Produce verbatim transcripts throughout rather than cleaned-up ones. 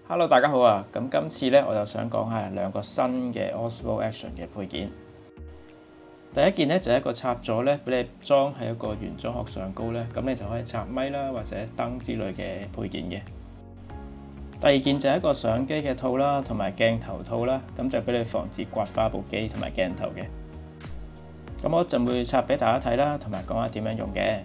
Hello，大家好啊！咁今次咧，我就想講下兩個新嘅 Osmo Action 嘅配件。第一件咧就係一個插座咧，俾你裝喺一個圓中殼上高咧，咁你就可以插咪啦或者燈之類嘅配件嘅。第二件就係一個相機嘅套啦，同埋鏡頭套啦，咁就俾你防止刮花部機同埋鏡頭嘅。咁我就會插俾大家睇啦，同埋講下點樣用嘅。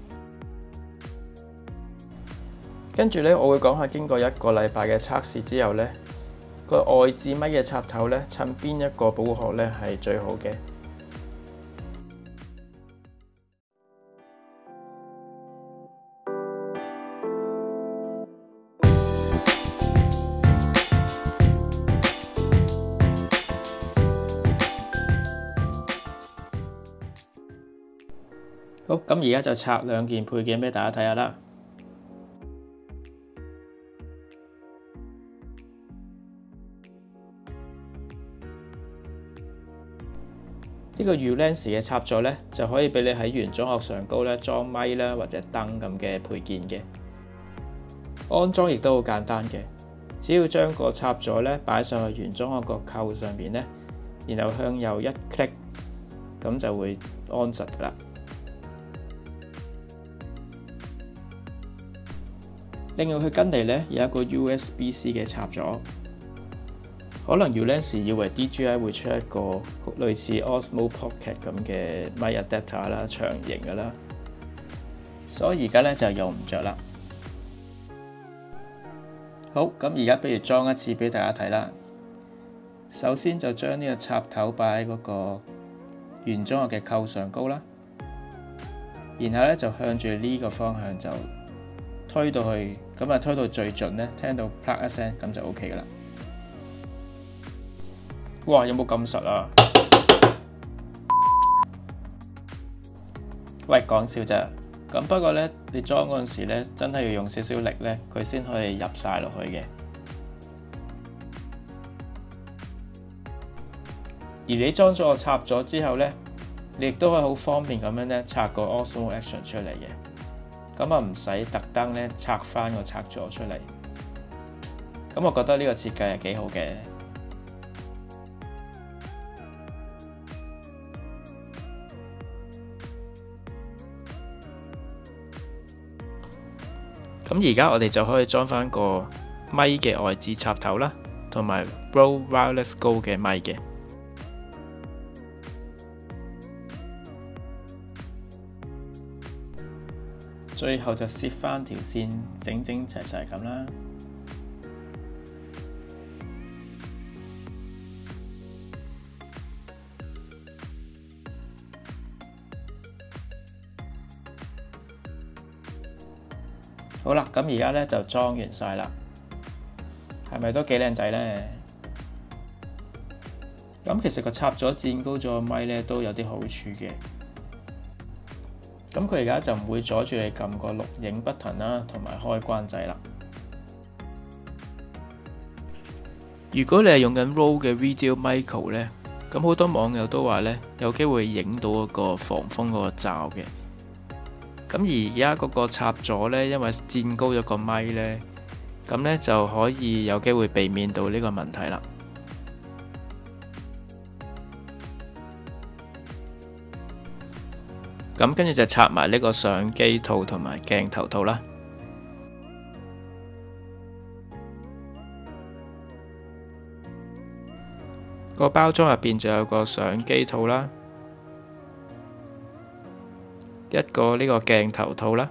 跟住咧，我會講下經過一個禮拜嘅測試之後咧，個外置咪嘅插頭咧，襯邊一個保護殼咧係最好嘅。好，咁而家就拆兩件配件俾大家睇下啦。呢個 Ulanzi 嘅插座咧，就可以俾你喺圓中殼上高咧裝咪啦或者燈咁嘅配件嘅。安裝亦都好簡單嘅，只要將個插座咧擺上去圓中殼個扣上邊咧，然後向右一 click， 咁就會安實噶啦。另外佢跟嚟咧有一個 U S B C 嘅插座。可能 Ulanzi 以為 D J I 會出一個類似 Osmo Pocket 咁嘅咪 adapter 啦，長形嘅啦，所以而家咧就用唔着啦。好，咁而家不如裝一次俾大家睇啦。首先就將呢個插頭擺喺嗰個圓中殼嘅扣上高啦，然後咧就向住呢個方向就推到去，咁啊推到最盡咧，聽到 plug 一聲咁就 OK 噶啦。哇！有冇咁實啊？喂，講笑咋？咁不過咧，你裝嗰陣時咧，真係要用少少力咧，佢先可以入晒落去嘅。而你裝咗個插座之後咧，你亦都可以好方便咁樣咧拆個 Osmo Action 出嚟嘅。咁啊唔使特登咧拆翻個插座出嚟。咁我覺得呢個設計係幾好嘅。咁而家我哋就可以裝翻個咪嘅外置插頭啦，同埋 Rode Wireless Go 嘅咪嘅。最後就攝翻條線，整整齊齊咁啦。好啦，咁而家咧就裝完晒啦，係咪都幾靚仔咧？咁其實個插咗墊高咗個咪咧都有啲好處嘅。咁佢而家就唔會阻住你撳個錄影 button 啦，同埋開關掣啦。如果你係用緊 Rode 嘅 Video Micro 咧，咁好多網友都話咧有機會影到嗰個防風嗰個罩嘅。咁而家嗰個插座咧，因為墊高咗個咪咧，咁咧就可以有機會避免到呢個問題啦。咁跟住就插埋呢個相機套同埋鏡頭套啦。個包裝入邊就有個相機套啦。一個呢個鏡頭套啦，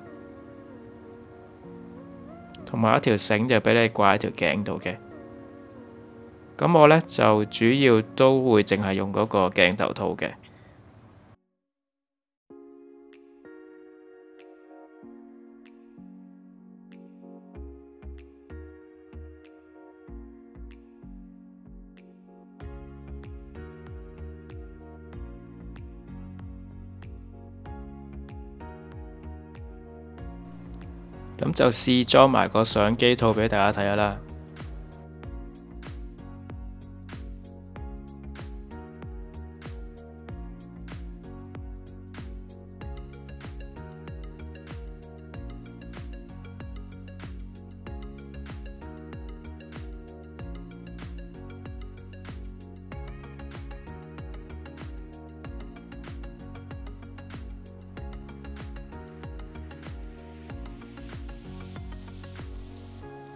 同埋一條繩就俾你掛喺條頸度嘅。咁我呢就主要都會淨係用嗰個鏡頭套嘅。咁就試裝埋個相機套俾大家睇下啦。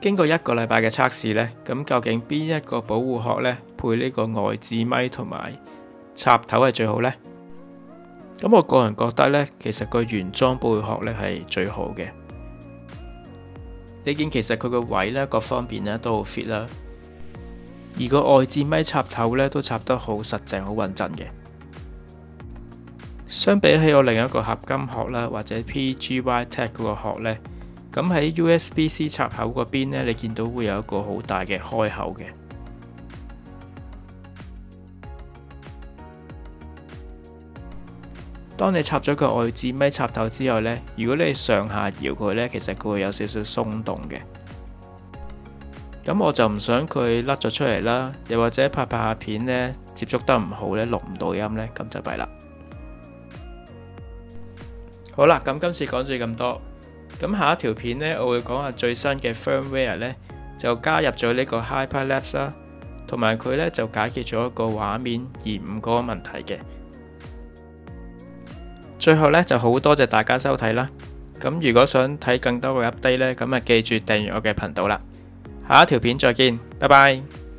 經過一個禮拜嘅測試呢，咁究竟邊一個保護殼呢配呢個外置咪同埋插頭係最好呢？咁我個人覺得呢，其實個原裝保護殼呢係最好嘅。你見其實佢個位呢，各方面呢都好 fit 啦，而個外置咪插頭呢都插得好實淨、好穩陣嘅。相比起我另一個合金殼啦，或者 P G Y Tech 嗰個殼呢，咁喺 U S B C 插口嗰邊呢，你見到會有一個好大嘅開口嘅。當你插咗個外置咪插頭之後呢，如果你上下搖佢呢，其實佢會有少少鬆動嘅。咁我就唔想佢甩咗出嚟啦，又或者拍拍下片呢，接觸得唔好呢，錄唔到音呢，咁就弊啦。好啦，咁今次講住咁多。咁下一條片呢，我會講下最新嘅 firmware 呢，就加入咗呢個 Hyperlapse 啦，同埋佢呢就解決咗一個畫面延誤嗰個問題嘅。最後呢，就好多謝大家收睇啦。咁如果想睇更多嘅 update 呢，咁啊記住訂閱我嘅頻道啦。下一條片再見，拜拜。